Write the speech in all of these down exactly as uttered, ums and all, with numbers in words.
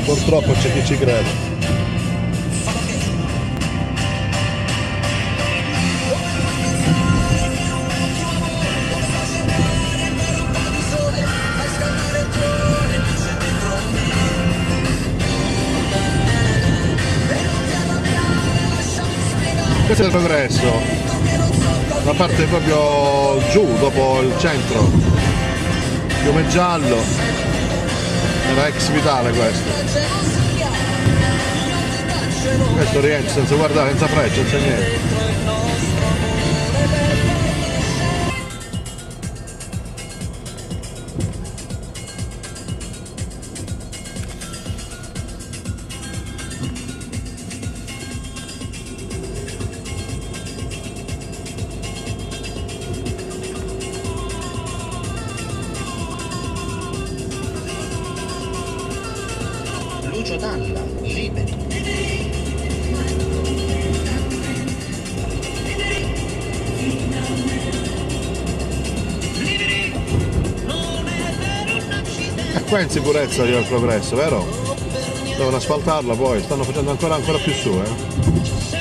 Purtroppo c'è chi ci crede. Questo è il Progresso, la parte proprio giù dopo il centro, fiume giallo, era ex Vitale questo. Questo rientra senza guardare, senza freccia, senza niente. Lucio Dalla, Liberi. E qua in sicurezza io il Progresso, vero? Devono asfaltarla poi, stanno facendo ancora ancora più su, eh?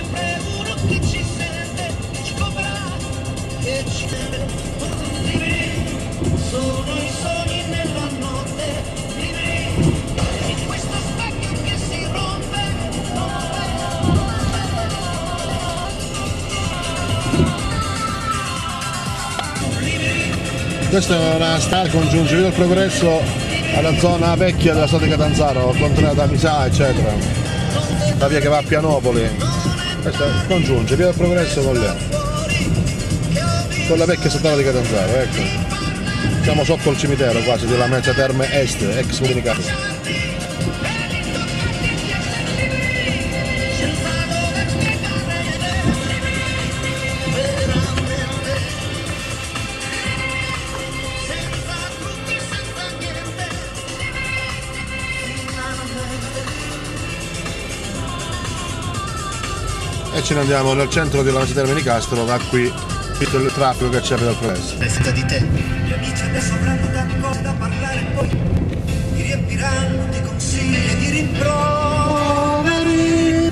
Questa è una strada che congiunge via del Progresso alla zona vecchia della strada di Catanzaro, contro da Misà, eccetera. La via che va a Pianopoli. Questa congiunge via del Progresso con lei. Con la vecchia strada di Catanzaro, ecco. Siamo sotto il cimitero quasi della Mezza Terme Est, ex Comunicata. E ce ne andiamo nel centro della Mezza Terme Nicastro, da qui tutto il traffico che c'è per il Progresso. Resta di te. Gli amici adesso avranno tante cose da parlare, poi ti riempiranno di consigli e di rimproveri.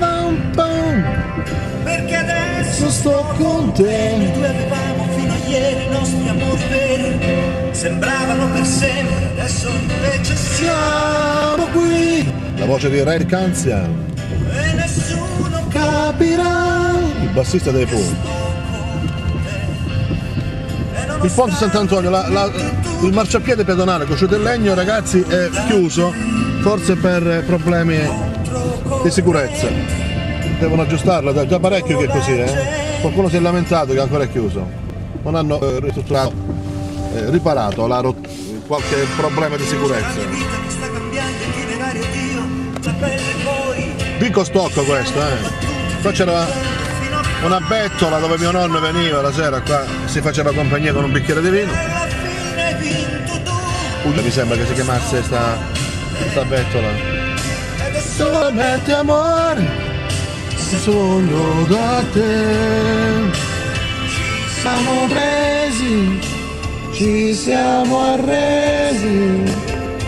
Perché adesso sto con te. Noi due avevamo fino a ieri i nostri amori veri, sembravano per sempre, adesso invece siamo qui. La voce di Red Canzian. E nessuno capirà. Il bassista dei Pooh. Il ponte Sant'Antonio, la, la, il marciapiede pedonale costruito in legno, ragazzi, è chiuso, forse per problemi di sicurezza. Devono aggiustarlo, è già parecchio che è così, eh? Qualcuno si è lamentato che ancora è chiuso. Non hanno eh, ristrutturato, eh, riparato la rot- qualche problema di sicurezza. Dico stocco questo, eh. Qua c'era una bettola dove mio nonno veniva la sera qua, si faceva compagnia con un bicchiere di vino. Mi sembra che si chiamasse sta, sta bettola. Solamente amore, sogno da te. Siamo presi, ci siamo arresi.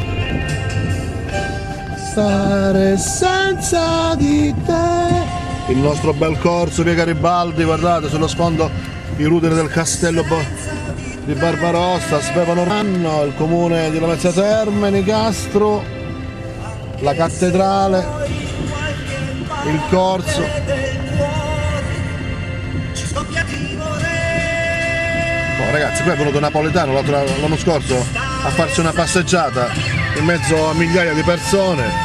Stare senza di te. Il nostro bel corso via Garibaldi, guardate sullo sfondo i ruderi del castello di Barbarossa, Svevano Ranno, il comune di Lamezia Terme, Nicastro, la cattedrale, il corso. Oh, ragazzi, qui è venuto Napolitano l'anno scorso a farci una passeggiata in mezzo a migliaia di persone.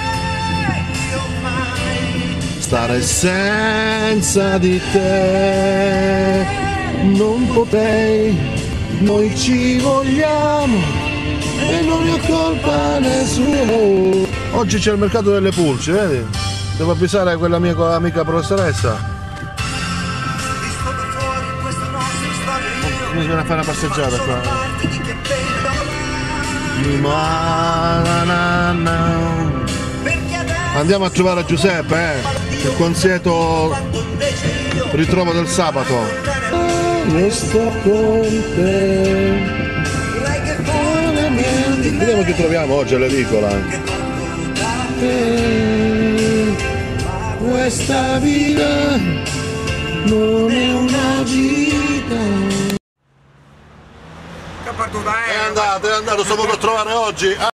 Stare senza di te non potrei, noi ci vogliamo e non è colpa nessuno. Oggi c'è il mercato delle pulci, vedi? Devo avvisare quella mia amica professoressa. Mi viene a fare una passeggiata qua. Andiamo a trovare Giuseppe, eh? Il consueto ritrovo del sabato. Io sto con te. Vediamo chi troviamo oggi all'edicola. te. Questa vita non è una gita. Che partita è? È andato, è andato, sto per trovare oggi.